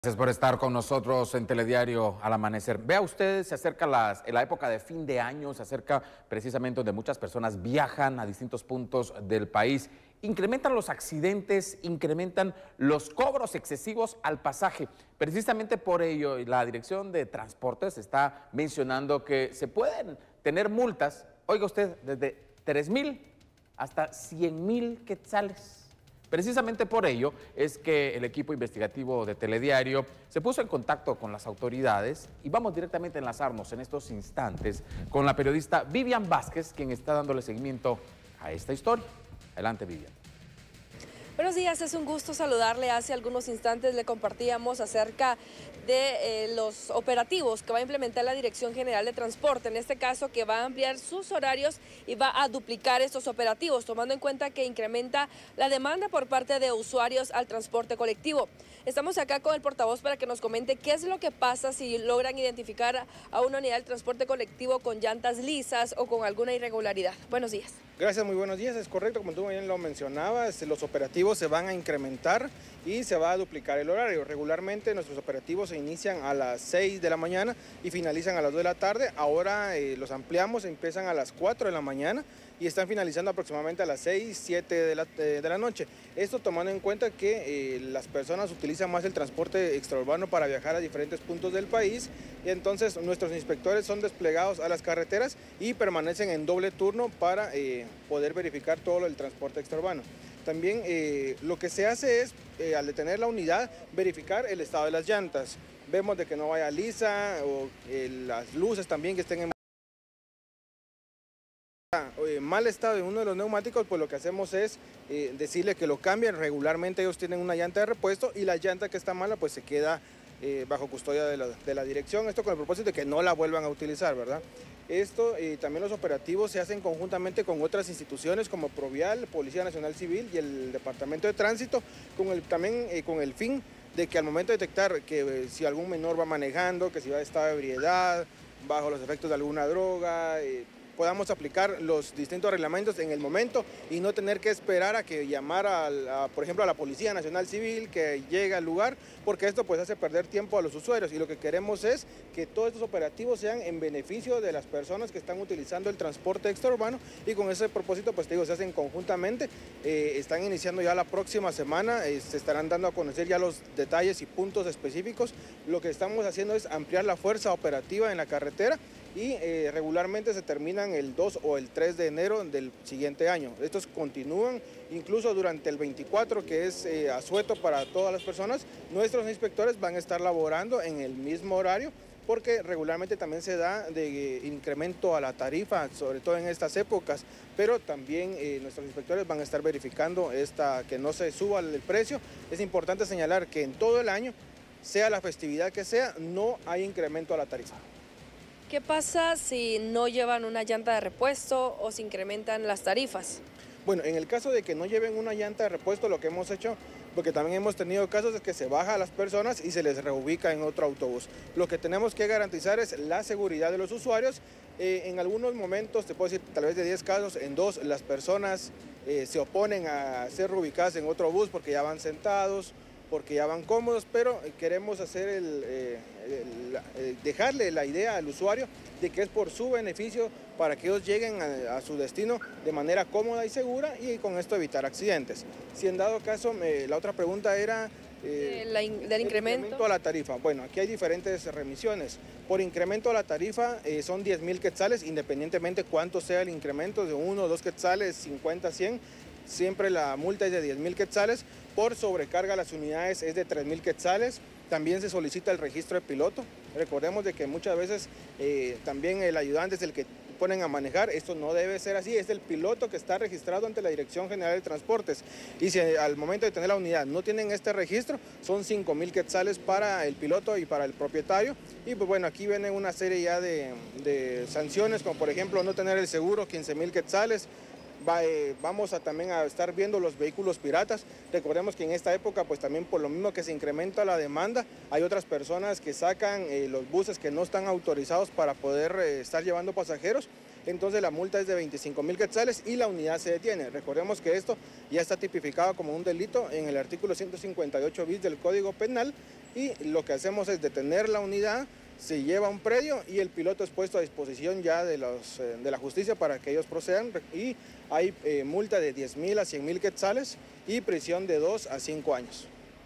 Gracias por estar con nosotros en Telediario al Amanecer. Vea usted, se acerca la época de fin de año, se acerca precisamente donde muchas personas viajan a distintos puntos del país. Incrementan los accidentes, incrementan los cobros excesivos al pasaje. Precisamente por ello, la Dirección de Transportes está mencionando que se pueden tener multas, oiga usted, desde 3,000 hasta 100,000 quetzales. Precisamente por ello es que el equipo investigativo de Telediario se puso en contacto con las autoridades y vamos directamente a enlazarnos en estos instantes con la periodista Vivian Vázquez, quien está dándole seguimiento a esta historia. Adelante, Vivian. Buenos días, es un gusto saludarle. Hace algunos instantes le compartíamos acerca de los operativos que va a implementar la Dirección General de Transporte, en este caso que va a ampliar sus horarios y va a duplicar estos operativos, tomando en cuenta que incrementa la demanda por parte de usuarios al transporte colectivo. Estamos acá con el portavoz para que nos comente qué es lo que pasa si logran identificar a una unidad del transporte colectivo con llantas lisas o con alguna irregularidad. Buenos días. Gracias, muy buenos días. Es correcto, como tú bien lo mencionabas, los operativos se van a incrementar y se va a duplicar el horario. Regularmente nuestros operativos se inician a las 6 de la mañana y finalizan a las 2 de la tarde. Ahora los ampliamos, empiezan a las 4 de la mañana y están finalizando aproximadamente a las 6, 7 de la noche. Esto tomando en cuenta que las personas utilizan más el transporte extraurbano para viajar a diferentes puntos del país y entonces nuestros inspectores son desplegados a las carreteras y permanecen en doble turno para poder verificar todo el transporte extraurbano. También lo que se hace es, al detener la unidad, verificar el estado de las llantas. Vemos de que no vaya lisa o las luces también que estén en mal estado de uno de los neumáticos, pues lo que hacemos es decirle que lo cambien. Regularmente ellos tienen una llanta de repuesto y la llanta que está mala pues se queda bajo custodia de la dirección. Esto con el propósito de que no la vuelvan a utilizar, ¿verdad? Esto también los operativos se hacen conjuntamente con otras instituciones como Provial, Policía Nacional Civil y el Departamento de Tránsito, también con el fin de que al momento de detectar que si algún menor va manejando, que si va a estado de ebriedad, bajo los efectos de alguna droga, podamos aplicar los distintos reglamentos en el momento y no tener que esperar a que llamar por ejemplo, a la Policía Nacional Civil que llegue al lugar, porque esto pues hace perder tiempo a los usuarios y lo que queremos es que todos estos operativos sean en beneficio de las personas que están utilizando el transporte extraurbano y con ese propósito pues te digo, se hacen conjuntamente, están iniciando ya la próxima semana, se estarán dando a conocer ya los detalles y puntos específicos. Lo que estamos haciendo es ampliar la fuerza operativa en la carretera y regularmente se terminan el 2 o el 3 de enero del siguiente año. Estos continúan incluso durante el 24, que es asueto para todas las personas. Nuestros inspectores van a estar laborando en el mismo horario porque regularmente también se da de incremento a la tarifa, sobre todo en estas épocas, pero también nuestros inspectores van a estar verificando que no se suba el precio. Es importante señalar que en todo el año, sea la festividad que sea, no hay incremento a la tarifa. ¿Qué pasa si no llevan una llanta de repuesto o se incrementan las tarifas? Bueno, en el caso de que no lleven una llanta de repuesto, lo que hemos hecho, porque también hemos tenido casos de que se baja a las personas y se les reubica en otro autobús. Lo que tenemos que garantizar es la seguridad de los usuarios. En algunos momentos, te puedo decir, tal vez de 10 casos, en 2 las personas se oponen a ser reubicadas en otro bus porque ya van sentados, porque ya van cómodos, pero queremos hacer dejarle la idea al usuario de que es por su beneficio para que ellos lleguen a su destino de manera cómoda y segura y con esto evitar accidentes. Si en dado caso, la otra pregunta era del incremento a la tarifa. Bueno, aquí hay diferentes remisiones. Por incremento a la tarifa son 10,000 quetzales, independientemente cuánto sea el incremento, de 1 o 2 quetzales, 50, 100. Siempre la multa es de 10,000 quetzales, por sobrecarga a las unidades es de 3,000 quetzales, también se solicita el registro de piloto. Recordemos de que muchas veces también el ayudante es el que ponen a manejar, esto no debe ser así, es el piloto que está registrado ante la Dirección General de Transportes y si al momento de tener la unidad no tienen este registro, son 5,000 quetzales para el piloto y para el propietario. Y pues bueno, aquí viene una serie ya de sanciones, como por ejemplo no tener el seguro, 15,000 quetzales. Vamos también a estar viendo los vehículos piratas. Recordemos que en esta época, pues también por lo mismo que se incrementa la demanda, hay otras personas que sacan los buses que no están autorizados para poder estar llevando pasajeros. entonces la multa es de 25.000 quetzales y la unidad se detiene. Recordemos que esto ya está tipificado como un delito en el artículo 158 bis del Código Penal y lo que hacemos es detener la unidad, se lleva a un predio y el piloto es puesto a disposición ya de la justicia para que ellos procedan y hay multa de 10.000 a 100.000 quetzales y prisión de 2 a 5 años.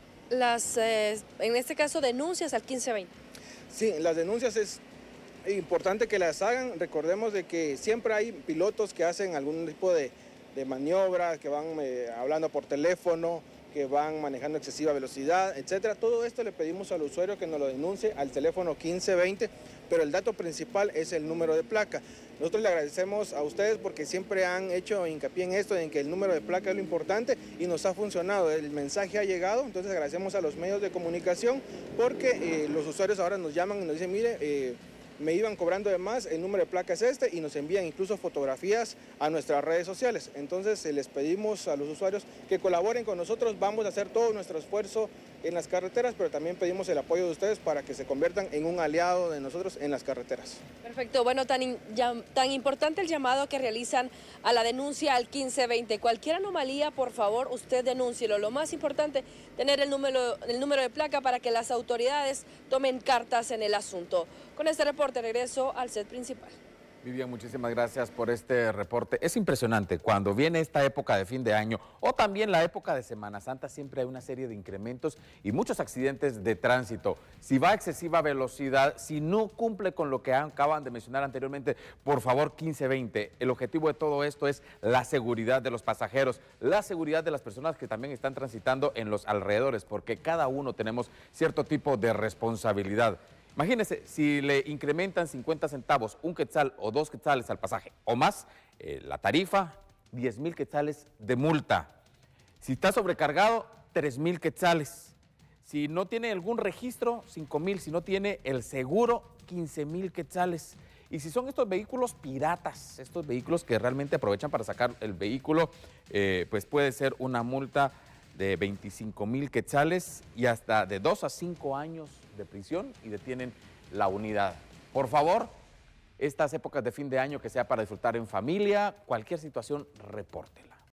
En este caso, denuncias al 1520. Sí, las denuncias es importante que las hagan. Recordemos de que siempre hay pilotos que hacen algún tipo de maniobra, que van hablando por teléfono, que van manejando excesiva velocidad, etcétera. Todo esto le pedimos al usuario que nos lo denuncie al teléfono 1520, pero el dato principal es el número de placa. Nosotros le agradecemos a ustedes porque siempre han hecho hincapié en esto, en que el número de placa es lo importante y nos ha funcionado. El mensaje ha llegado, entonces agradecemos a los medios de comunicación porque los usuarios ahora nos llaman y nos dicen, mire, me iban cobrando de más, el número de placa es este, y nos envían incluso fotografías a nuestras redes sociales. Entonces les pedimos a los usuarios que colaboren con nosotros, vamos a hacer todo nuestro esfuerzo en las carreteras, pero también pedimos el apoyo de ustedes para que se conviertan en un aliado de nosotros en las carreteras. Perfecto, bueno, tan importante el llamado que realizan a la denuncia al 1520. Cualquier anomalía, por favor, usted denúncielo. Lo más importante, tener el número de placa para que las autoridades tomen cartas en el asunto. Con este reporte regreso al set principal. Vivian, muchísimas gracias por este reporte. Es impresionante, cuando viene esta época de fin de año o también la época de Semana Santa, siempre hay una serie de incrementos y muchos accidentes de tránsito. Si va a excesiva velocidad, si no cumple con lo que acaban de mencionar anteriormente, por favor, 1520. El objetivo de todo esto es la seguridad de los pasajeros, la seguridad de las personas que también están transitando en los alrededores, porque cada uno tenemos cierto tipo de responsabilidad. Imagínese, si le incrementan 50 centavos, 1 quetzal o 2 quetzales al pasaje o más, la tarifa, 10.000 quetzales de multa. Si está sobrecargado, 3.000 quetzales. Si no tiene algún registro, 5.000. Si no tiene el seguro, 15.000 quetzales. Y si son estos vehículos piratas, estos vehículos que realmente aprovechan para sacar el vehículo, pues puede ser una multa de 25.000 quetzales y hasta de 2 a 5 años de prisión y detienen la unidad. Por favor, estas épocas de fin de año que sea para disfrutar en familia, cualquier situación, repórtela.